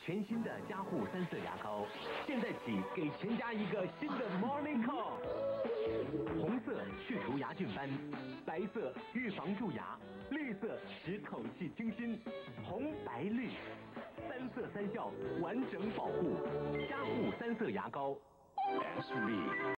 全新的佳护3色牙膏，现在起给全家一个新的 Morning Call。红色去除牙菌斑，白色预防蛀牙，绿色使口气清新，红白绿，3色3效，完整保护。佳护3色牙膏 ，SB。